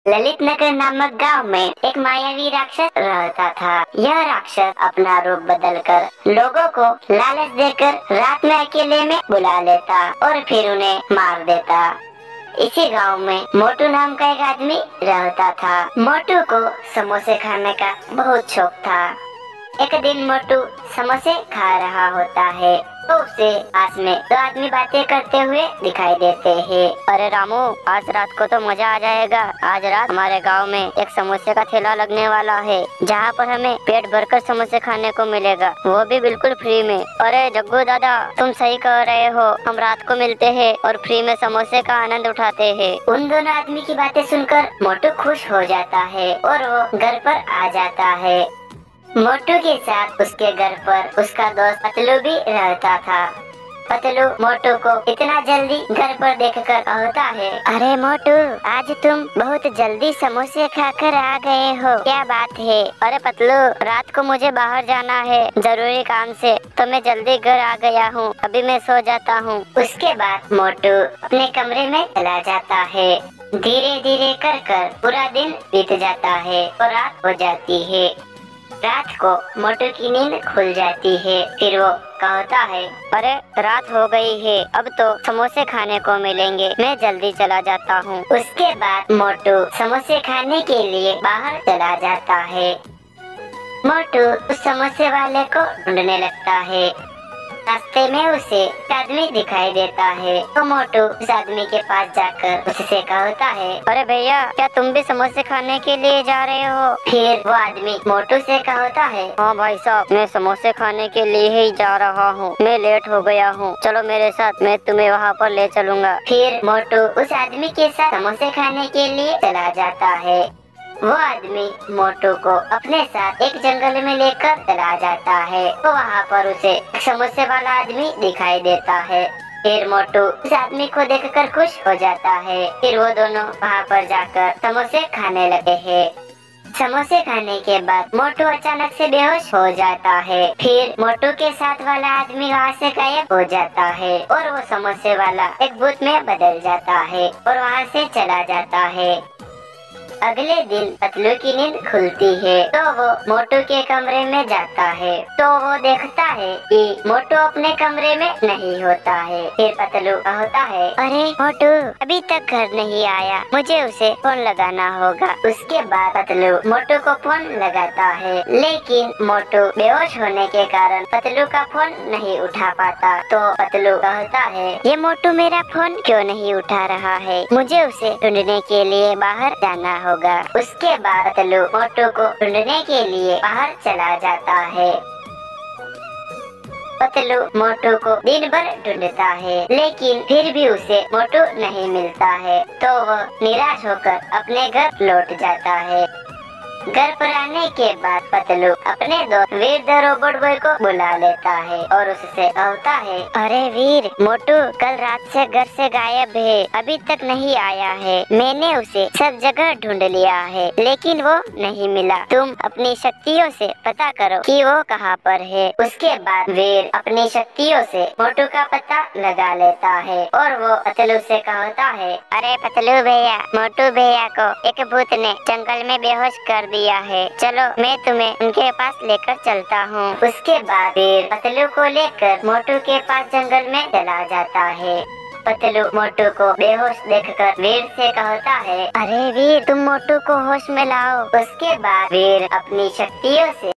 ललित नगर नामक गांव में एक मायावी राक्षस रहता था। यह राक्षस अपना रूप बदलकर लोगों को लालच देकर रात में अकेले में बुला लेता और फिर उन्हें मार देता। इसी गांव में मोटू नाम का एक आदमी रहता था। मोटू को समोसे खाने का बहुत शौक था। एक दिन मोटू समोसे खा रहा होता है तो उसे पास में दो आदमी बातें करते हुए दिखाई देते हैं। अरे रामू, आज रात को तो मजा आ जाएगा। आज रात हमारे गांव में एक समोसे का ठेला लगने वाला है, जहां पर हमें पेट भरकर समोसे खाने को मिलेगा, वो भी बिल्कुल फ्री में। अरे जग्गू दादा, तुम सही कह रहे हो, हम रात को मिलते हैं और फ्री में समोसे का आनंद उठाते हैं। उन दोनों आदमी की बातें सुनकर मोटू खुश हो जाता है और वो घर पर आ जाता है। मोटू के साथ उसके घर पर उसका दोस्त पतलू भी रहता था। पतलू मोटू को इतना जल्दी घर पर देखकर कहता है, अरे मोटू, आज तुम बहुत जल्दी समोसे खाकर आ गए हो, क्या बात है? अरे पतलू, रात को मुझे बाहर जाना है जरूरी काम से, तो मैं जल्दी घर आ गया हूँ, अभी मैं सो जाता हूँ। उसके बाद मोटू अपने कमरे में चला जाता है। धीरे धीरे कर कर पूरा दिन बीत जाता है और रात हो जाती है। रात को मोटू की नींद खुल जाती है। फिर वो कहता है, अरे रात हो गई है, अब तो समोसे खाने को मिलेंगे, मैं जल्दी चला जाता हूँ। उसके बाद मोटू समोसे खाने के लिए बाहर चला जाता है। मोटू उस समोसे वाले को ढूंढने लगता है। रास्ते में उसे एक आदमी दिखाई देता है तो मोटू उस आदमी के पास जाकर उससे कहता है, अरे भैया, क्या तुम भी समोसे खाने के लिए जा रहे हो? फिर वो आदमी मोटू से कहता है, हाँ भाई साहब, मैं समोसे खाने के लिए ही जा रहा हूँ, मैं लेट हो गया हूँ, चलो मेरे साथ, मैं तुम्हें वहाँ पर ले चलूँगा। फिर मोटू उस आदमी के साथ समोसे खाने के लिए चला जाता है। वो आदमी मोटू को अपने साथ एक जंगल में लेकर चला जाता है तो वहाँ पर उसे समोसे वाला आदमी दिखाई देता है। फिर मोटू उस आदमी को देखकर खुश हो जाता है। फिर वो दोनों वहाँ पर जाकर समोसे खाने लगे हैं। समोसे खाने के बाद मोटू अचानक से बेहोश हो जाता है। फिर मोटू के साथ वाला आदमी वहाँ से गायब हो जाता है और वो समोसे वाला एक भूत में बदल जाता है और वहाँ से चला जाता है। अगले दिन पतलू की नींद खुलती है तो वो मोटू के कमरे में जाता है तो वो देखता है कि मोटू अपने कमरे में नहीं होता है। फिर पतलू कहता है, अरे मोटू अभी तक घर नहीं आया, मुझे उसे फोन लगाना होगा। उसके बाद पतलू मोटू को फोन लगाता है, लेकिन मोटू बेहोश होने के कारण पतलू का फोन नहीं उठा पाता। तो पतलू कहता है, ये मोटू मेरा फोन क्यों नहीं उठा रहा है, मुझे उसे ढूंढने के लिए बाहर जाना होगा। उसके बाद पतलू मोटू को ढूंढने के लिए बाहर चला जाता है। पतलू मोटू को दिन भर ढूंढता है, लेकिन फिर भी उसे मोटू नहीं मिलता है तो वो निराश होकर अपने घर लौट जाता है। घर पर आने के बाद पतलू अपने दोस्त वीर द रोबोट बॉय को बुला लेता है और उससे कहता है, अरे वीर, मोटू कल रात से घर से गायब है, अभी तक नहीं आया है, मैंने उसे सब जगह ढूंढ लिया है लेकिन वो नहीं मिला, तुम अपनी शक्तियों से पता करो कि वो कहाँ पर है। उसके बाद वीर अपनी शक्तियों से मोटू का पता लगा लेता है और वो पतलू से कहता है, अरे पतलू भैया, मोटू भैया को एक भूत ने जंगल में बेहोश कर दिया है, चलो मैं तुम्हें उनके पास लेकर चलता हूँ। उसके बाद वीर पतलू को लेकर मोटू के पास जंगल में चला जाता है। पतलू मोटू को बेहोश देखकर वीर से कहता है, अरे वीर, तुम मोटू को होश में लाओ। उसके बाद वीर अपनी शक्तियों से